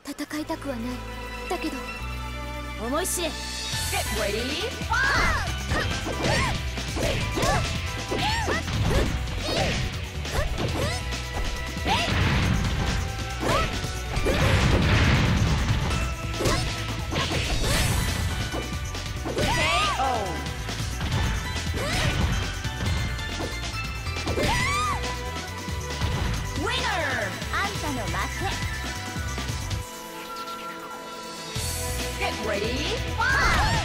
戦いたくはない。だけど思い知れ。 Get ready, fight! Get ready, fight!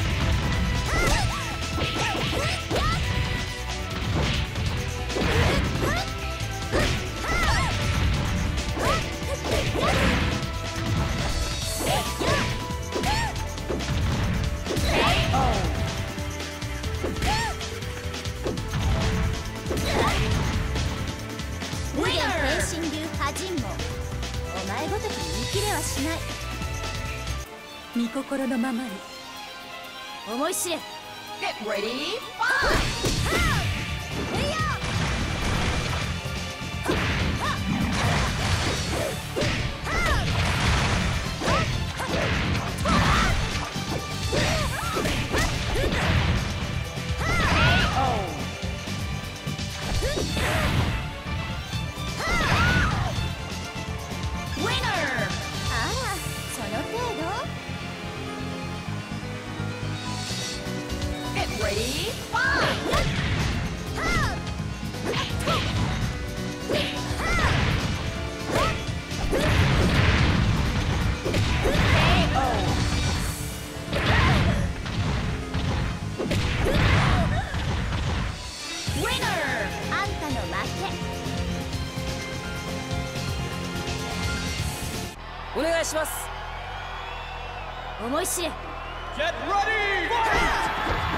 KO! お前ごときに見切れはしない。御心のままに思い知れ。 Get ready, fight! Ready, fight! Winner! あんたの負け。お願いします。思い知れ。 Get ready, fight!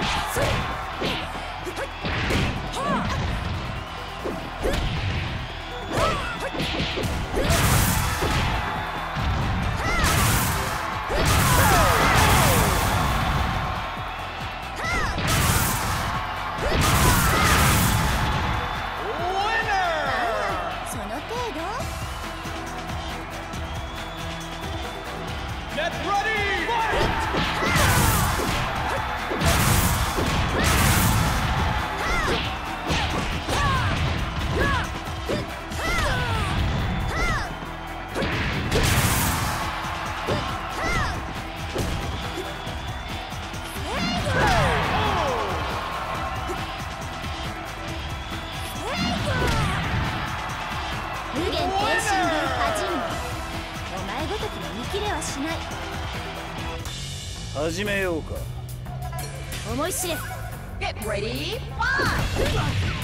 Get ready, fight! お前ごときの見切れはしない。 始めようか。 思い知れ。 Get ready, fight!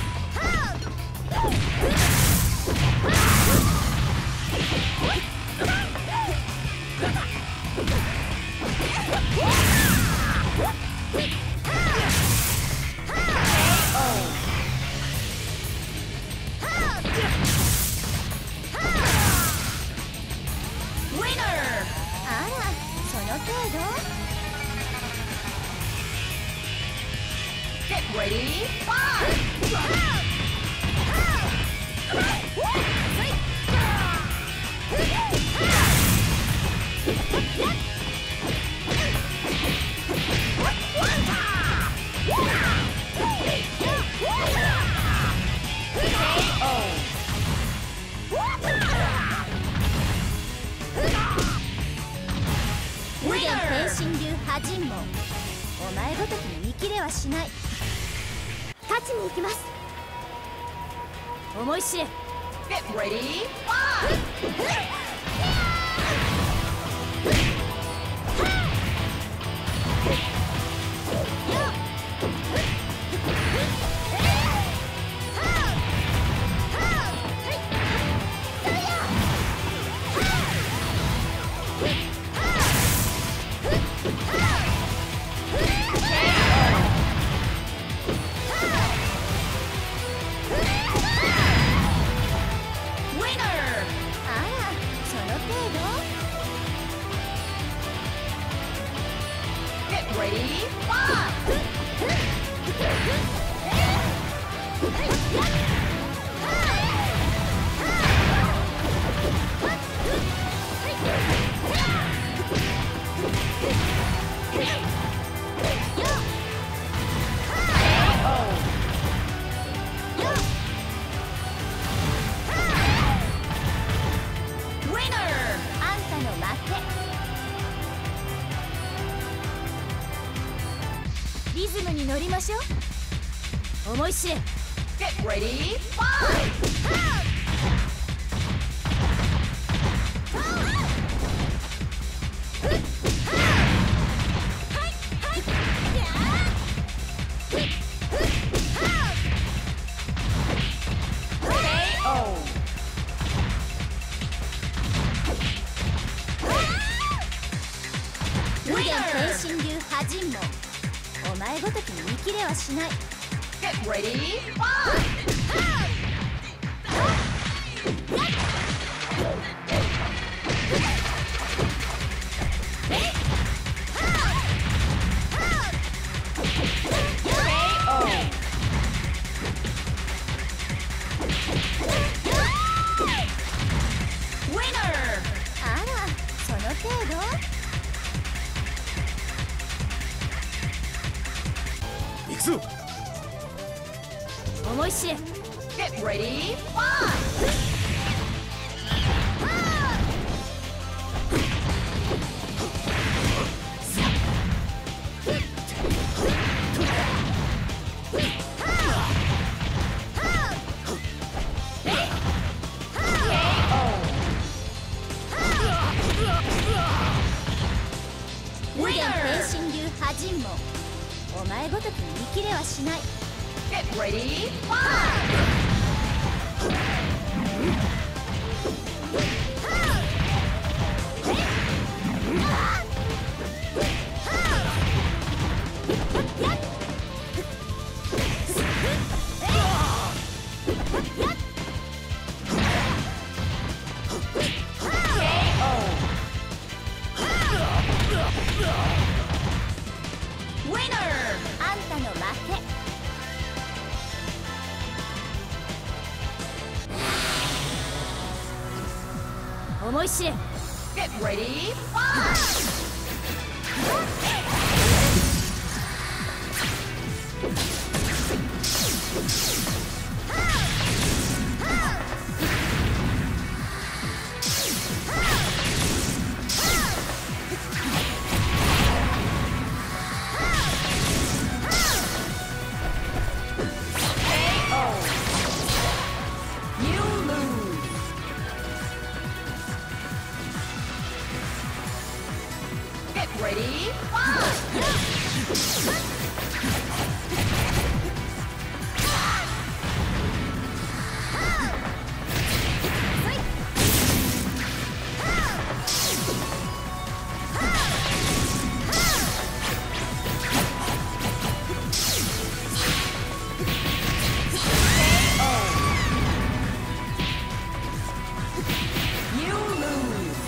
Get ready, fight! Winner! 変身流波人門。お前ごときに見切れはしない。勝ちに行きます。思い知れ。 Get ready, fight! Ready, fight! ズムに乗りましょう。思い知れ。 Get ready, fight! KO! 無限天神流破人もお前ごときに見切れはしない。 Get ready, fight! Winner! あら、その程度。 行くぞ。 思い知れ。 Get ready, fight! KO! 無限 Winner! 天神流破人もお前ごときに見切れはしない。 Get ready, fight! Winner! あんたの負け。思い知れ。 Get ready, fight! You lose. Get ready, fight! You lose.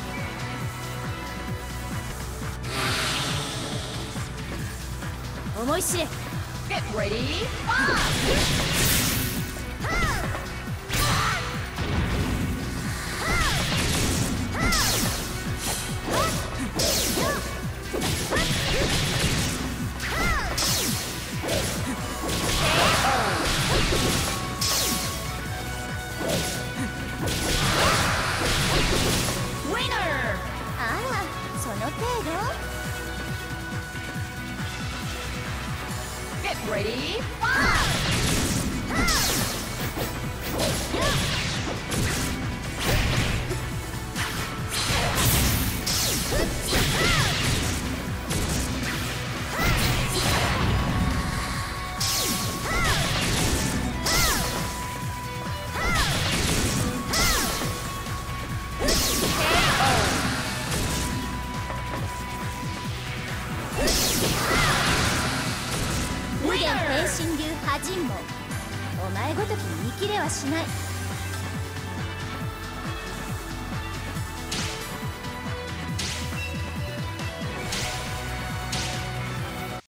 思い知れ。 Get ready, fight! Winner! あら、その程度。 Get ready, fight! 無限天神流破人もお前ごときに見切れはしない。